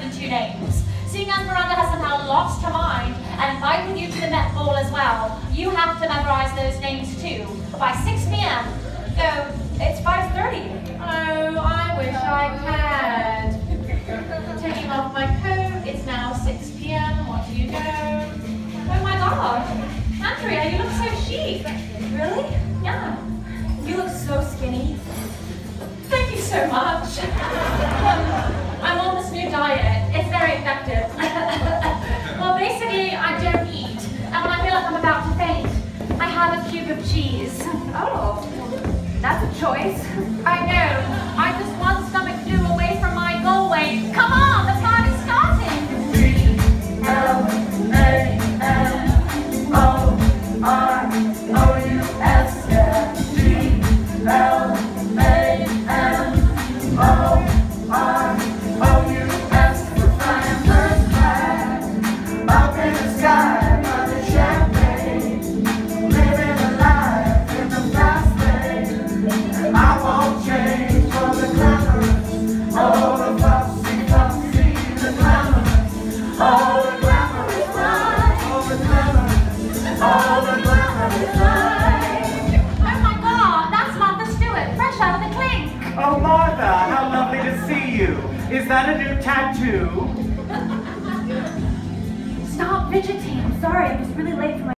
than 2 names. Seeing as Miranda has somehow lost her mind and invited you to the Met Ball as well, you have to memorize those names too, by 6 p.m. No, it's 5:30. Oh, I wish I had. Taking off my coat, it's now 6 p.m. What do you know? Oh my god, Andrea, you look so chic. Really? Yeah. You look so skinny. Thank you so much. I'm on this new diet. It's very effective. Well, basically, I don't eat. And when I feel like I'm about to faint, I have a cube of cheese. Oh, that's a choice. I know. I just one stomach do away from my goal weight. Come on, the party's starting. B-L-A-N-O-R-O-U-S. B-L-A-N-O-R-O-U-S. We're flying first class up in the sky, under champagne, living a life in the fast lane. I won't change for the glamorous, all the fussy, the glamorous, all the glamorous life, all the glamorous, all the glamorous life. Oh my god, that's Martha Stewart, fresh out of the clink. Oh, Martha, how lovely to see you. Is that a new tattoo? Stop fidgeting. I'm sorry, it was really late for my